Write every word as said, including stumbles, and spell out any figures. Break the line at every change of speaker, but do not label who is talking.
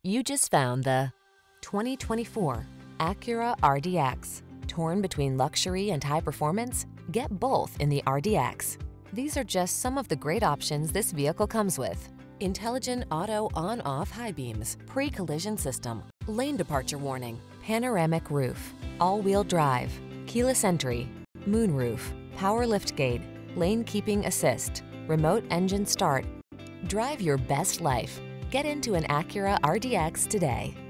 You just found the twenty twenty-four Acura R D X. Torn between luxury and high performance? Get both in the R D X. These are just some of the great options this vehicle comes with: intelligent auto on-off high beams, pre-collision system, lane departure warning, panoramic roof, all-wheel drive, keyless entry, moonroof, power liftgate, lane keeping assist, remote engine start. Drive your best life. Get into an Acura R D X today.